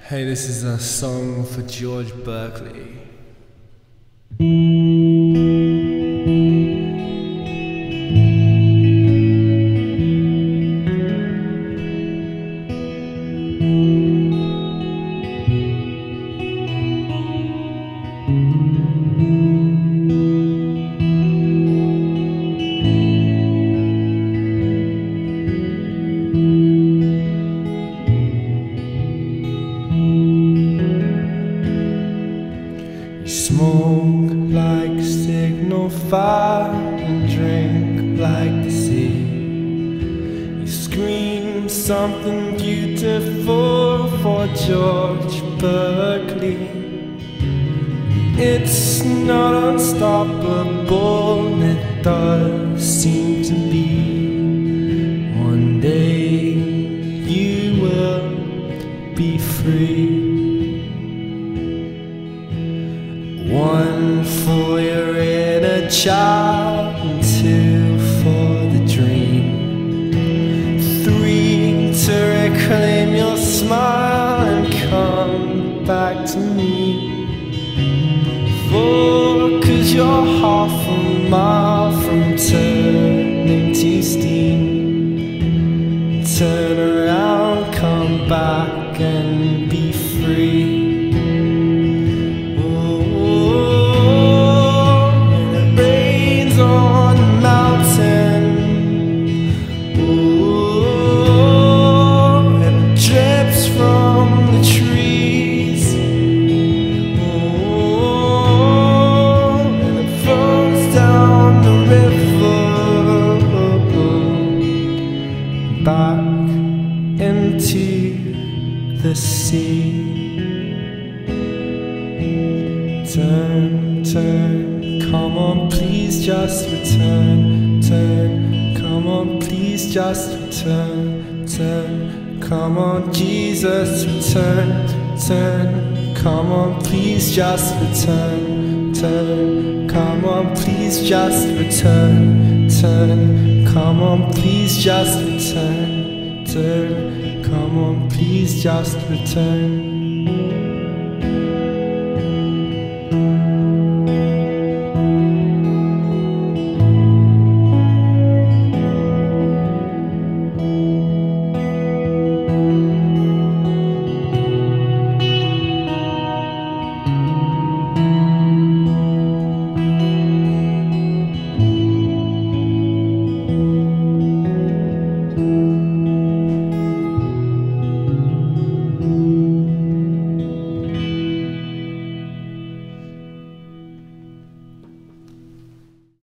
Hey, this is a song for George Berkeley. Smoke like signal fire and drink like the sea. You scream something beautiful for George Berkeley. It's not unstoppable, it does seem to be. One day you will be free. One for your inner child, and two for the dream. Three to reclaim your smile and come back to me. Four, 'cause you're half a mile from turning to steam. Turn around, come back and be free. Back into the sea. Turn, turn, come on, please just return. Turn, come on, please just return. Turn, come on, Jesus, return. Turn, come on, please just return. Turn, come on, please just return. Turn, come on, please just return. Turn, come on, please just return.